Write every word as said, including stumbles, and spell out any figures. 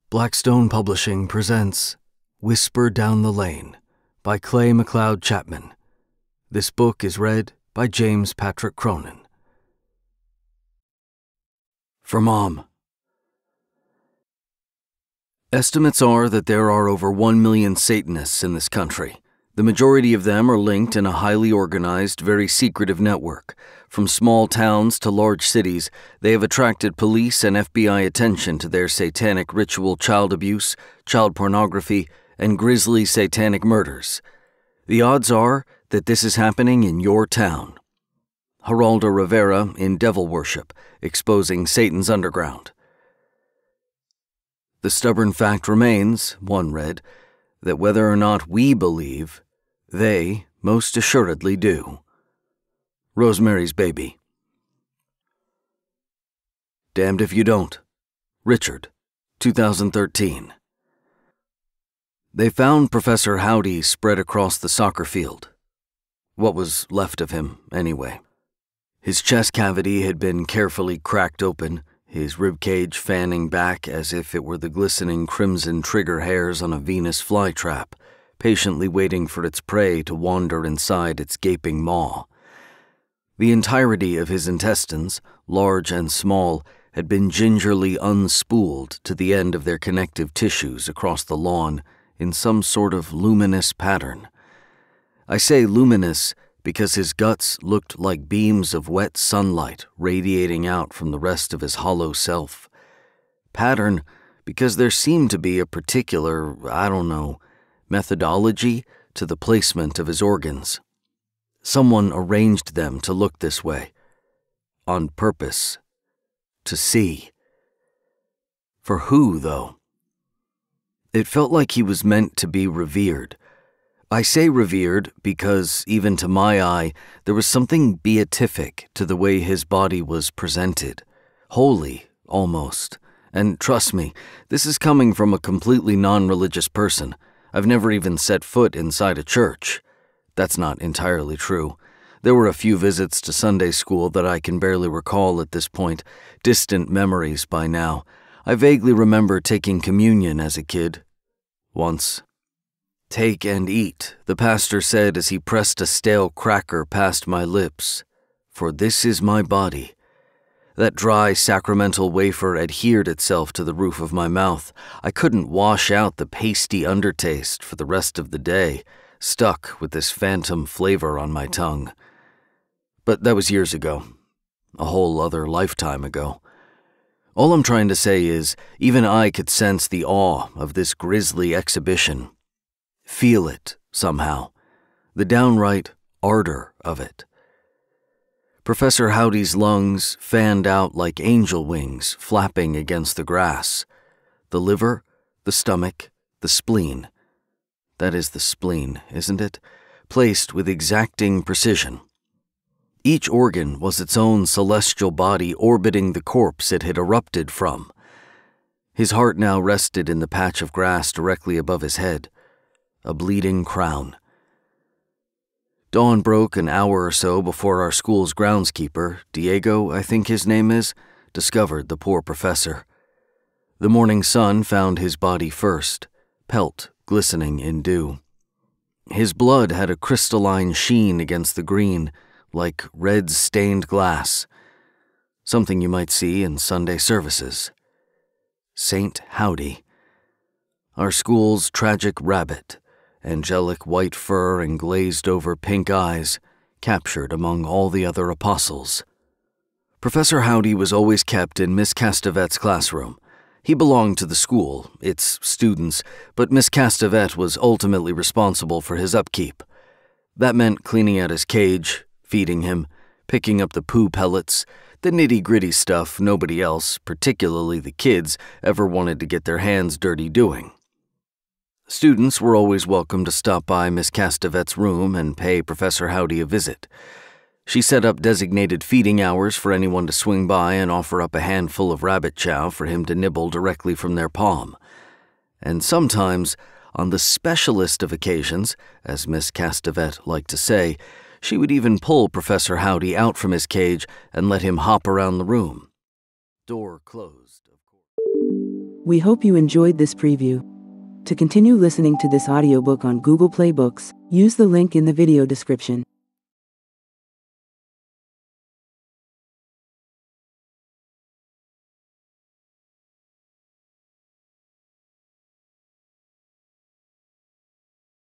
Blackstone Publishing presents Whisper Down the Lane by Clay McLeod Chapman. This book is read by James Patrick Cronin. For Mom. Estimates are that there are over one million Satanists in this country. The majority of them are linked in a highly organized, very secretive network. From small towns to large cities, they have attracted police and F B I attention to their satanic ritual child abuse, child pornography, and grisly satanic murders. The odds are that this is happening in your town. Geraldo Rivera in Devil Worship, exposing Satan's underground. The stubborn fact remains, one read, that whether or not we believe, they most assuredly do. Rosemary's Baby. Damned If You Don't. Richard, two thousand thirteen. They found Professor Howdy spread across the soccer field. What was left of him, anyway. His chest cavity had been carefully cracked open, his ribcage fanning back as if it were the glistening crimson trigger hairs on a Venus flytrap, patiently waiting for its prey to wander inside its gaping maw. The entirety of his intestines, large and small, had been gingerly unspooled to the end of their connective tissues across the lawn in some sort of luminous pattern. I say luminous because his guts looked like beams of wet sunlight radiating out from the rest of his hollow self. Pattern because there seemed to be a particular, I don't know, methodology to the placement of his organs. Someone arranged them to look this way. On purpose. To see. For who, though? It felt like he was meant to be revered. I say revered because, even to my eye, there was something beatific to the way his body was presented. Holy, almost. And trust me, this is coming from a completely non-religious person. I've never even set foot inside a church. That's not entirely true. There were a few visits to Sunday school that I can barely recall at this point, distant memories by now. I vaguely remember taking communion as a kid. Once. "Take and eat," the pastor said as he pressed a stale cracker past my lips. "For this is my body." That dry, sacramental wafer adhered itself to the roof of my mouth. I couldn't wash out the pasty undertaste for the rest of the day, stuck with this phantom flavor on my tongue. But that was years ago. A whole other lifetime ago. All I'm trying to say is, even I could sense the awe of this grisly exhibition. Feel it, somehow. The downright ardor of it. Professor Howdy's lungs fanned out like angel wings flapping against the grass. The liver, the stomach, the spleen. That is the spleen, isn't it? Placed with exacting precision. Each organ was its own celestial body orbiting the corpse it had erupted from. His heart now rested in the patch of grass directly above his head. A bleeding crown. Dawn broke an hour or so before our school's groundskeeper, Diego, I think his name is, discovered the poor professor. The morning sun found his body first, pelt glistening in dew. His blood had a crystalline sheen against the green, like red stained glass, something you might see in Sunday services. Saint Howdy. Our school's tragic rabbit. Angelic white fur and glazed-over pink eyes, captured among all the other apostles. Professor Howdy was always kept in Miss Castevet's classroom. He belonged to the school, its students, but Miss Castevet was ultimately responsible for his upkeep. That meant cleaning out his cage, feeding him, picking up the poo pellets, the nitty-gritty stuff nobody else, particularly the kids, ever wanted to get their hands dirty doing. Students were always welcome to stop by Miss Castevet's room and pay Professor Howdy a visit. She set up designated feeding hours for anyone to swing by and offer up a handful of rabbit chow for him to nibble directly from their palm. And sometimes, on the specialist of occasions, as Miss Castevet liked to say, she would even pull Professor Howdy out from his cage and let him hop around the room. Door closed, of course. We hope you enjoyed this preview. To continue listening to this audiobook on Google Play Books, use the link in the video description.